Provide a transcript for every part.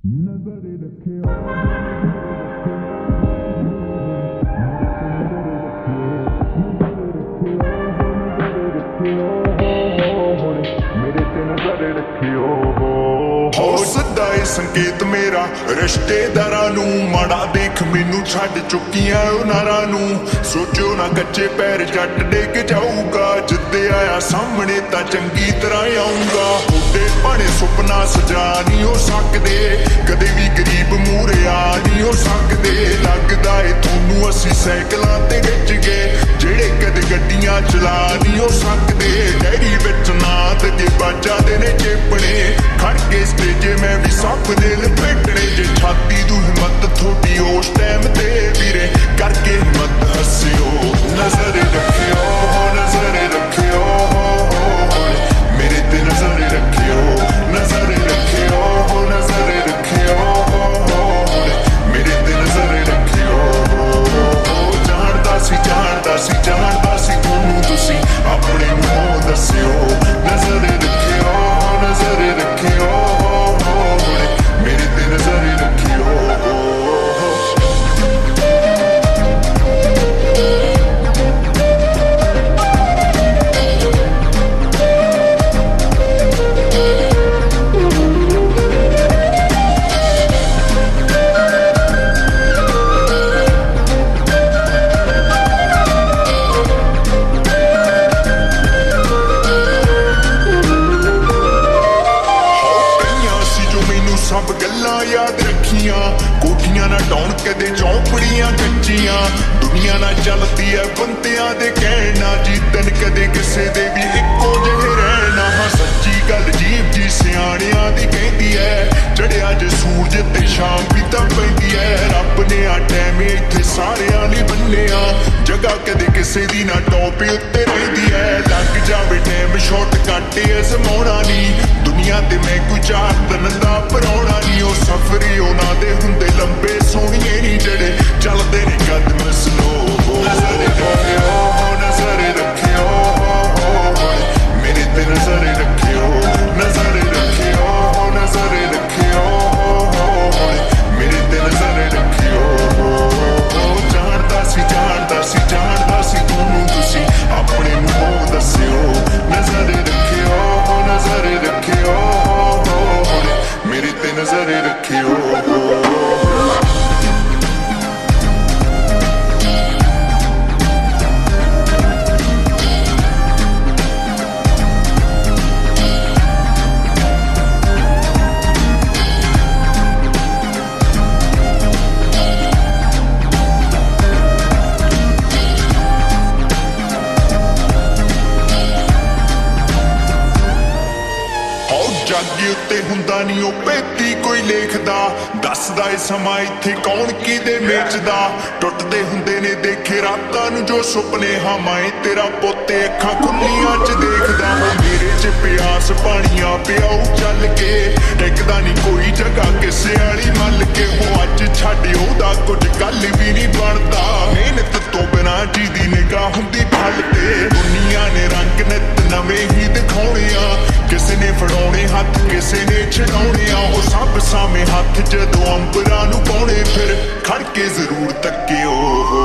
नजर रखियो मेरे ते नजर रखियो हो सदा ए संकेत मेरा रिश्तेदारां नू माड़ा देख मैनू छड्ड चुकियां उनारां नू सोचो ना कच्चे पैर जट डिग जाऊगा जिद्दे आया सामने तां चंगी तरह आऊंगा बुढ़े भाणे सुपना सजा नहीं हो सकदे कदे भी गरीब मूहरे आ नहीं हो सकदे लगदा ए थोनू असी साइकलां ते गिज गए जेड़े कदे गड्डियां चला नहीं हो सकदे डैरी विच नाथ दे बाजा दे ने चेपणे खड़ के स्टेजे मैं भी सप दे लपेटने जे छाती तू हिम्मत थोड़ी उस टाइम ते वीरे करके हिम्मत हसियो नजर रखियो नजर रखियो मेरे ते नजर रखियो नजर रखियो नजर रखियो मेरे ते नजर रखियो जानदा सी तुनू तुसी अपने मुंह दस्सियो नजर रखियो नजर रखियो मेरे ते नजर रखियो सब गल्लां याद रखियां कोठियां ना डौन कदे चौपड़ियां कच्चियां दुनिया ना चलती है बंदियां दे कहना जीतन कदे किसे दे भी इक्को जिहे रहना हाँ सच्ची गल जीव जी सियाणियां दी कहंदी है चढ़िया जे सूरज ते शाम भी तां पैंदी है रब ने आ टाइम इत्थे सारियां लई बन्निया जगह कदे किसे दी ना टॉप उत्ते रहिंदी है लग जावे टाइम शॉर्ट कट अजमाउणा नहीं दुनिया ते मैं कोई चार दिन दा पराउणा नहीं ओ सफरी उन्हां दे हुंदे लंबे सोहणिए नहीं जड़े चलदे ने कदम स्लो नजर रखियो नजर रखियो मेरे ते नजर रखियो नजर रखियो नजर रखियो मेरे ते नजर रखियो जानदा सी तुनू तुसी अपने मुंह दस्सियो नजर रखियो नजर रखियो मेरे ते नजर रखियो जागी उत्ते हुंदा नहीं ओ पेती कोई लेखदा दसदा ए समा इत्थे कौन किदे मेचदा टुटदे हुंदे ने देखे रातां नू जो सुपने हाँ मैं तेरा पोते अखां खुल्लियां च देखदा मेरे च प्यास पानियां पियाऊ चल के टिकदा नहीं कोई जगह किसे वाली मल के हो अज छड्ड ओहदा कुछ गल भी नहीं बनदा मेहनत तो बिना जी दी निगाह हुंदी फल ते दुनिया ने रंग नित नवे ही दिखाउणे आ किसे ने फड़ाउणे हथ किसे ने छड़ाउणे आ ओ सब सामे हथ जदों अंबरां नू पाउणे फिर खड़ के जरूर तक्कियो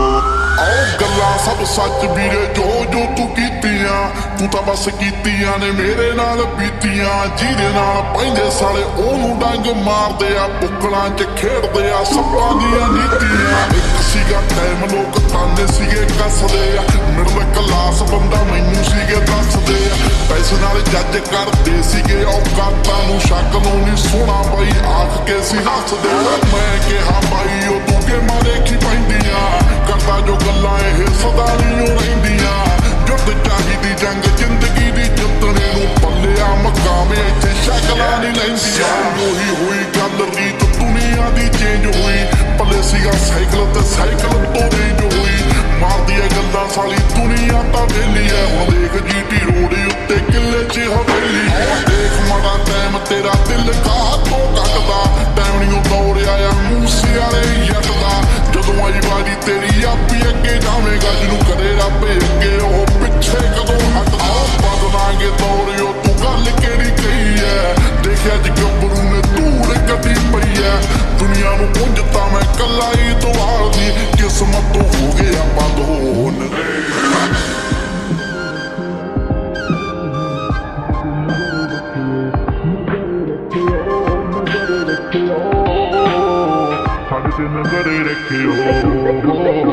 आओ गल्लां सब सच वीरे जो जो तू कीतियां तू तां बस कीतियां ने मेरे नाल बीतियां जिहदे नाल पैंदे साले ओनू डंग मारदे आ बुक्कलां च खेडदे आ सप्पां दियां नीतियां इक सीगा टाइम लोक ताने सीगे कसदे आ मिडल क्लास बंदा मैनू सीगे दसदे आ पैसे नाल जज करदे सीगे औकातां नू शक नू नी सोहना बाई आख के सी हसदे मैं किहा बाई ओ तू गेमां देखी पैंदियां करदा जो गल्लां ਇਹ सदा नहीं रहिंदियां जुद्ध चाहिदी जंग जिंदगी दी जितने नू पल्लिया मकामे इत्थे शक्लां नहीं लैंदियां ओही होई गल रीत दुनिया दी चेंज हुई पल्ले सीगा साइकिल ते साइकिल तो रेंज हुई मारदी है गल्लां साली दुनिया तां वेली है हुण देख जीटी रोड उत्ते किले च हवेली देख माड़ा टाइम तेरा दिल कातों कटदा टाइम नहीं दौड़िया आ मूसे वाले जट दा जदों आई वारी तेरी आपी अगे जावेगा जिनू करे रब अगे ओ पिछे कदों हटदा बदलांगे दौड़ियो तू गल केड़ी कही है देखिया ज गब्बरू ने धूड़ कटी पई है ਕੱਲਾ ਇਤਵਾਰ ਦੀ ਕਿਸਮਤ ਤੋਂ ਹੋ ਗਏ ਆਪਾਂ ਦੋਨ। ਸਾਡੇ ਤੇ ਨਜ਼ਰ ਰੱਖਿਓ।